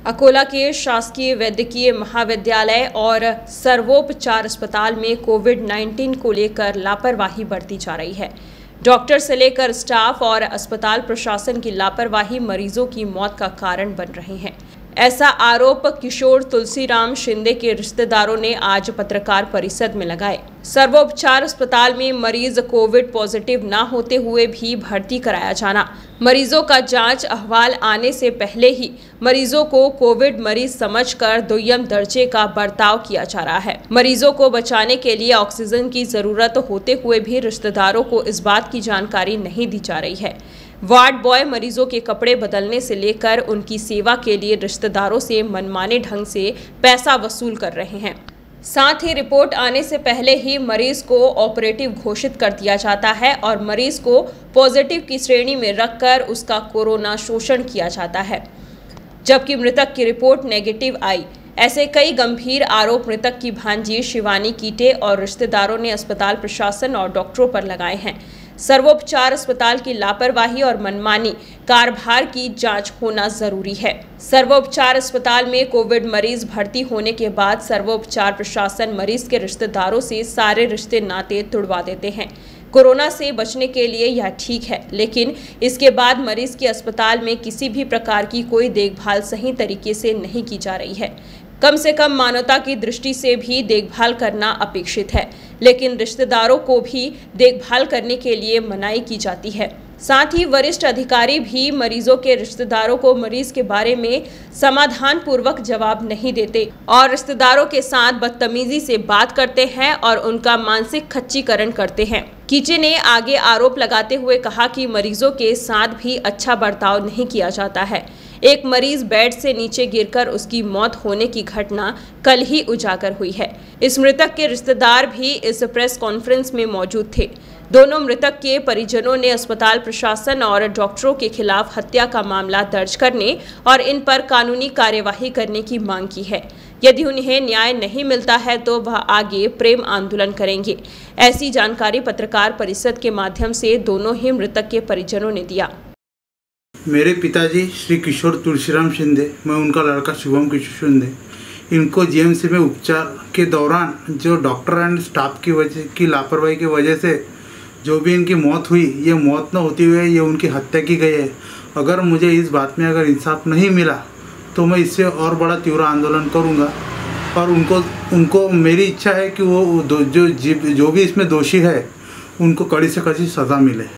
अकोला के शासकीय वैद्यकीय महाविद्यालय और सर्वोपचार अस्पताल में कोविड-19 को लेकर लापरवाही बरती जा रही है। डॉक्टर से लेकर स्टाफ और अस्पताल प्रशासन की लापरवाही मरीजों की मौत का कारण बन रही है। ऐसा आरोप किशोर तुलसीराम शिंदे के रिश्तेदारों ने आज पत्रकार परिषद में लगाए। सर्वोपचार अस्पताल में मरीज कोविड पॉजिटिव न होते हुए भी भर्ती कराया जाना, मरीजों का जांच अहवाल आने से पहले ही मरीजों को कोविड मरीज समझकर दुय्यम दर्जे का बर्ताव किया जा रहा है। मरीजों को बचाने के लिए ऑक्सीजन की जरूरत होते हुए भी रिश्तेदारों को इस बात की जानकारी नहीं दी जा रही है। वार्ड बॉय मरीजों के कपड़े बदलने से लेकर उनकी सेवा के लिए रिश्तेदारों से मनमाने ढंग से पैसा वसूल कर रहे हैं। साथ ही रिपोर्ट आने से पहले ही मरीज को ऑपरेटिव घोषित कर दिया जाता है और मरीज को पॉजिटिव की श्रेणी में रखकर उसका कोरोना शोषण किया जाता है, जबकि मृतक की रिपोर्ट नेगेटिव आई। ऐसे कई गंभीर आरोप मृतक की भांजी शिवानी कीटे और रिश्तेदारों ने अस्पताल प्रशासन और डॉक्टरों पर लगाए हैं। सर्वोपचार अस्पताल की लापरवाही और मनमानी कारभार की जांच होना जरूरी है। सर्वोपचार अस्पताल में कोविड मरीज भर्ती होने के बाद सर्वोपचार प्रशासन मरीज के रिश्तेदारों से सारे रिश्ते नाते तुड़वा देते हैं। कोरोना से बचने के लिए यह ठीक है, लेकिन इसके बाद मरीज के अस्पताल में किसी भी प्रकार की कोई देखभाल सही तरीके से नहीं की जा रही है। कम से कम मानवता की दृष्टि से भी देखभाल करना अपेक्षित है, लेकिन रिश्तेदारों को भी देखभाल करने के लिए मनाही की जाती है। साथ ही वरिष्ठ अधिकारी भी मरीजों के रिश्तेदारों को मरीज के बारे में समाधान पूर्वक जवाब नहीं देते और रिश्तेदारों के साथ बदतमीजी से बात करते हैं और उनका मानसिक खच्चीकरण करते हैं। कीचे ने आगे आरोप लगाते हुए कहा कि मरीजों के साथ भी अच्छा बर्ताव नहीं किया जाता है। एक मरीज बेड से नीचे गिरकर उसकी मौत होने की घटना कल ही उजागर हुई है। इस मृतक के रिश्तेदार भी इस प्रेस कॉन्फ्रेंस में मौजूद थे। दोनों मृतक के परिजनों ने अस्पताल प्रशासन और डॉक्टरों के खिलाफ हत्या का मामला दर्ज करने और इन पर कानूनी कार्यवाही करने की मांग की है। यदि उन्हें न्याय नहीं मिलता है तो वह आगे प्रेम आंदोलन करेंगे। ऐसी जानकारी पत्रकार परिषद के माध्यम से दोनों ही मृतक के परिजनों ने दिया। मेरे पिताजी श्री किशोर तुलसीराम शिंदे, मैं उनका लड़का शुभम किशोर शिंदे, इनको जीएमसी में उपचार के दौरान जो डॉक्टर एंड स्टाफ की लापरवाही की वजह से जो भी इनकी मौत हुई, ये मौत न होती हुई ये उनकी हत्या की गई है। अगर मुझे इस बात में अगर इंसाफ नहीं मिला तो मैं इससे और बड़ा तीव्र आंदोलन करूँगा और उनको मेरी इच्छा है कि वो जो भी इसमें दोषी है उनको कड़ी से कड़ी सज़ा मिले।